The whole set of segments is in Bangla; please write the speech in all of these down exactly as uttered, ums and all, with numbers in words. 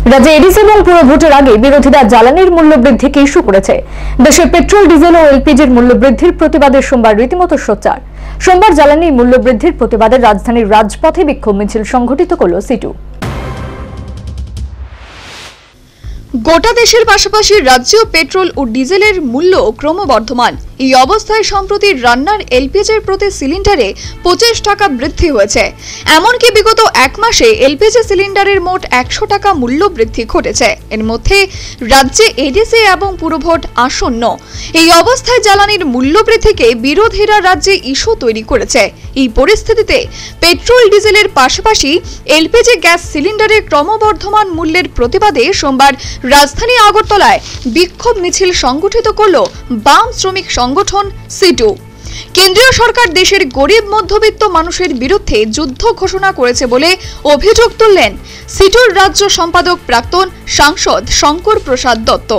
রাজ্যে এডিসি এবং পুরো ভোটের আগে বিরোধীরা জ্বালানির মূল্য বৃদ্ধিকে ইস্যু করেছে। দেশে পেট্রোল, ডিজেল ও এলপিজির মূল্য বৃদ্ধির প্রতিবাদে সোমবার রীতিমতো সোচ্চার। সোমবার জ্বালানির মূল্য বৃদ্ধির প্রতিবাদে রাজধানীর রাজপথে বিক্ষোভ মিছিল সংঘটিত করল সিটু। গোটা দেশের পাশাপাশি রাজ্যেও পেট্রোল ও ডিজেলের মূল্য ক্রমবর্ধমান। এই অবস্থায় সম্প্রতি রান্নার এলপিজির প্রতি সিলিন্ডারে পঁচিশ টাকা বৃদ্ধি হয়েছে। এমনকি বিগত এক মাসে এলপিজি সিলিন্ডারের মোট একশো টাকা মূল্য বৃদ্ধি ঘটেছে। এর মধ্যে রাজ্যে এডিসি এবং পুরভোট আসন্ন। এই অবস্থায় জ্বালানির মূল্য বৃদ্ধিকে বিরোধীরা রাজ্যে ইস্যু তৈরি করেছে। এই পরিস্থিতিতে পেট্রোল, ডিজেলের পাশাপাশি এলপিজি গ্যাস সিলিন্ডারের ক্রমবর্ধমান মূল্যের প্রতিবাদে সোমবার রাজধানী আগরতলায় বিক্ষোভ মিছিল সংগঠিত করল বাম শ্রমিক সংগঠন সিটু। কেন্দ্রীয় সরকার দেশের গরিব মধ্যবিত্ত মানুষের বিরুদ্ধে যুদ্ধ ঘোষণা করেছে বলে অভিযোগ তুললেন সিটুর রাজ্য সম্পাদক প্রাক্তন সাংসদ শঙ্কর প্রসাদ দত্ত।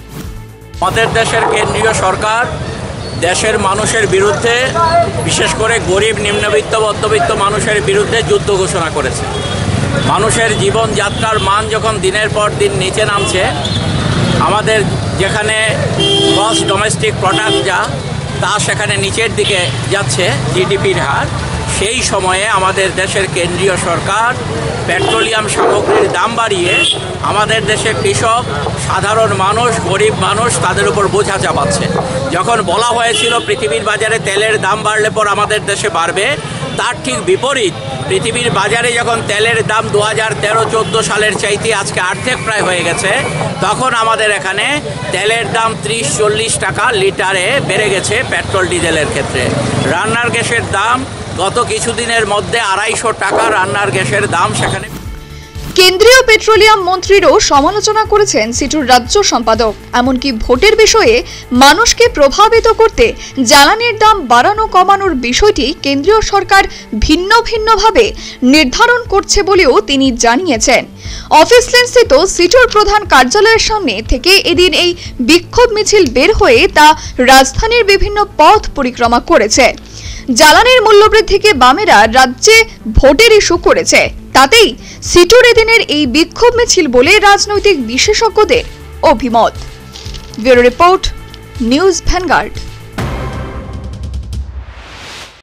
আমাদের দেশের কেন্দ্রীয় সরকার দেশের মানুষের বিরুদ্ধে, বিশেষ করে গরিব, নিম্নবিত্ত, মধ্যবিত্ত মানুষের বিরুদ্ধে যুদ্ধ ঘোষণা করেছে। মানুষের জীবনযাত্রার মান যখন দিনের পর দিন নিচে নামছে, আমাদের যেখানে গ্রস ডোমেস্টিক প্রোডাক্ট যা তা সেখানে নিচের দিকে যাচ্ছে জিডিপির হার, সেই সময়ে আমাদের দেশের কেন্দ্রীয় সরকার পেট্রোলিয়াম সামগ্রীর দাম বাড়িয়ে আমাদের দেশের কৃষক, সাধারণ মানুষ, গরিব মানুষ তাদের উপর বোঝা চাপাচ্ছে। যখন বলা হয়েছিল পৃথিবীর বাজারে তেলের দাম বাড়লে পর আমাদের দেশে বাড়বে, তার ঠিক বিপরীত পৃথিবীর বাজারে যখন তেলের দাম দু হাজার তেরো চোদ্দো সালের চাইতে আজকে অর্ধেক প্রায় হয়ে গেছে, তখন আমাদের এখানে তেলের দাম ত্রিশ চল্লিশ টাকা লিটারে বেড়ে গেছে পেট্রোল ডিজেলের ক্ষেত্রে। রান্নার গ্যাসের দাম গত কিছুদিনের মধ্যে আড়াইশো টাকা রান্নার গ্যাসের দাম সেখানে। কেন্দ্রীয় পেট্রোলিয়াম মন্ত্রীরও সমালোচনা করেছেন সিটুর রাজ্য সম্পাদক। এমনকি ভোটের বিষয়ে মানুষকে প্রভাবিত করতে জ্বালানির দাম বাড়ানো কমানোর বিষয়টি কেন্দ্রীয় সরকার ভিন্ন ভিন্নভাবে নির্ধারণ করছে বলেও তিনি জানিয়েছেন। অফিস লেনস্থিত সিটুর প্রধান কার্যালয়ের সামনে থেকে এদিন এই বিক্ষোভ মিছিল বের হয়ে তা রাজধানীর বিভিন্ন পথ পরিক্রমা করেছে। জ্বালানির মূল্যবৃদ্ধিকে বামেরা রাজ্যে ভোটের ইস্যু করেছে, তাতেই সিটুর এদিনের এই বিক্ষোভ মিছিল বলে রাজনৈতিক বিশেষজ্ঞদের অভিমত। Bureau report, news vanguard.